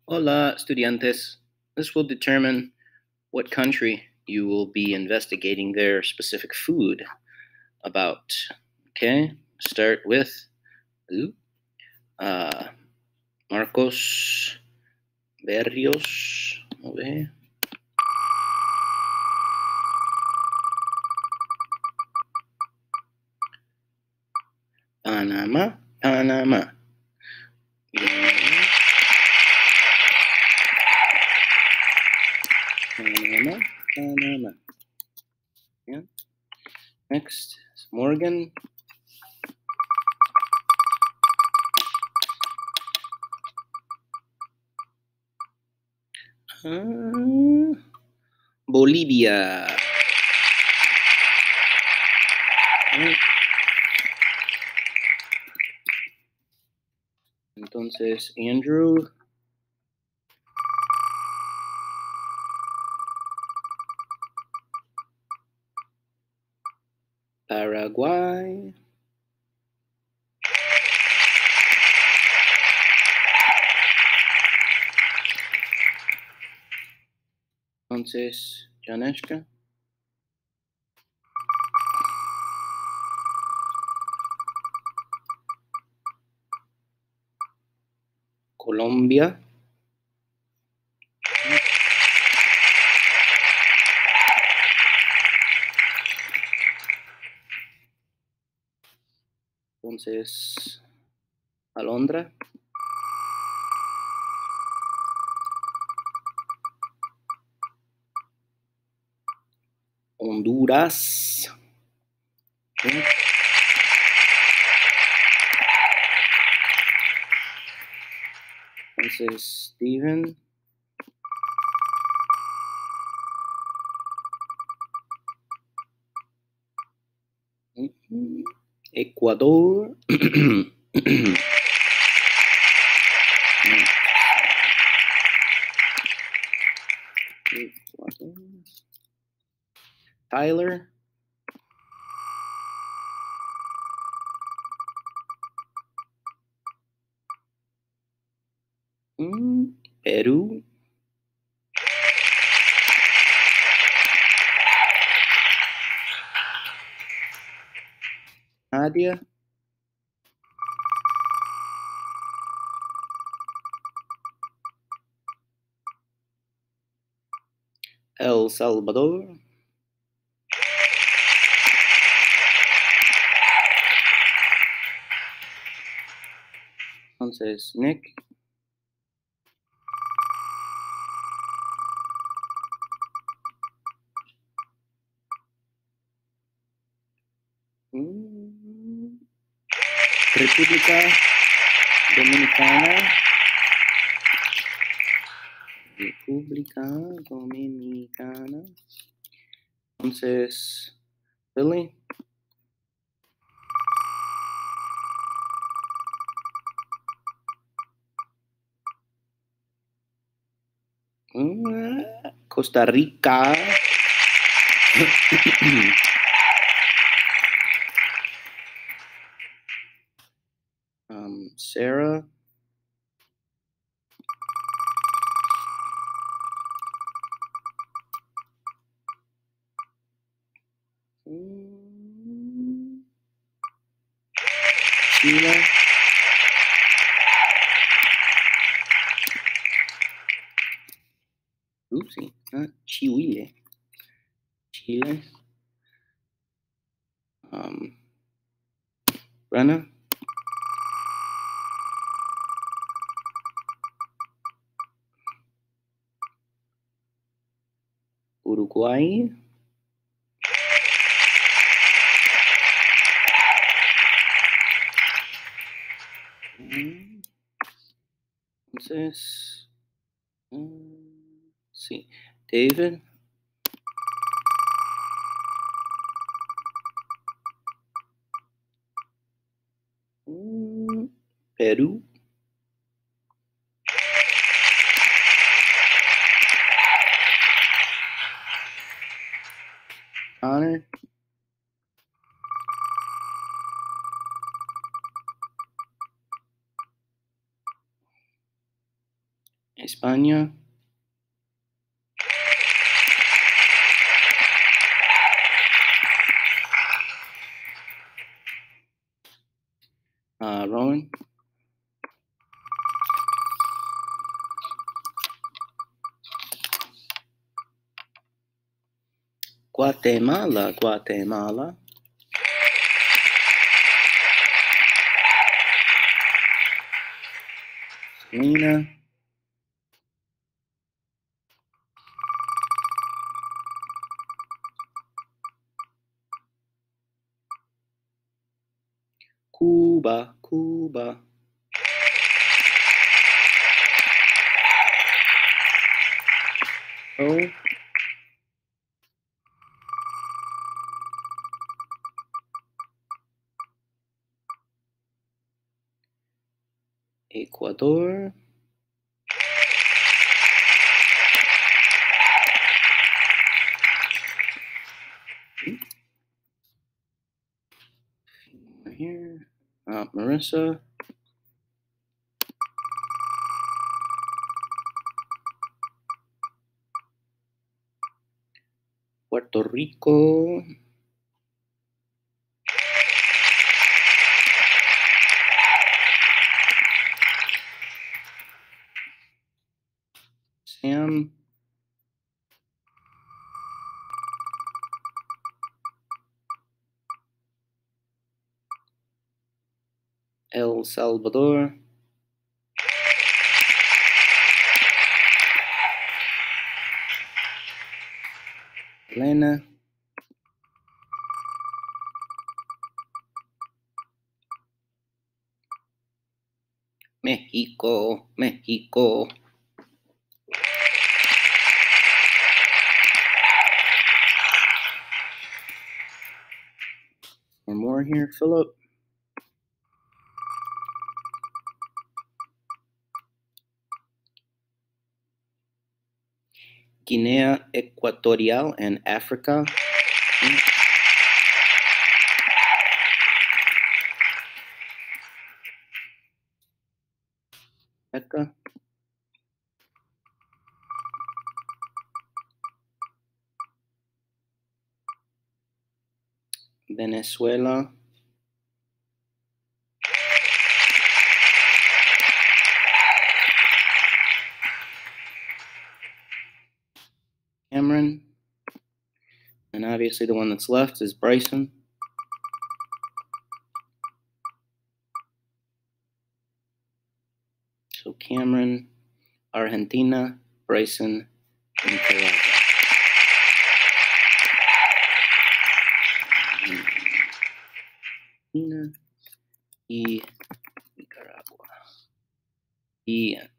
Hola, estudiantes. This will determine what country you will be investigating their specific food about. Okay, start with Marcos Berrios. Okay. Panama, Panama. Panama, Panama. Yeah. Next is Morgan. Bolivia. Entonces, Andrew. Paraguay. Entonces, Janeshka. Colombia. Entonces, Alondra. Honduras. Okay. Entonces, Steven. Ecuador. Tyler. Peru. Nadia. El Salvador. Entonces, Nick. República Dominicana. República Dominicana. Entonces, Billy. Costa Rica. Sarah. Chile. Oopsie, not Chile. Chile. Brenna. Uruguay. Entonces, sí, David. Perú. Connor. España. Rowan. Guatemala, Guatemala. Selena. Cuba, Cuba. Oh. Ecuador. Here. Marissa. Puerto Rico. Sam. El Salvador. Elena. Mexico, Mexico. One more here, Philip. Guinea Equatorial and Africa. Becca. Venezuela. Cameron. And obviously the one that's left is Bryson. So Cameron, Argentina, Bryson, Nicaragua. Argentina y Nicaragua. Y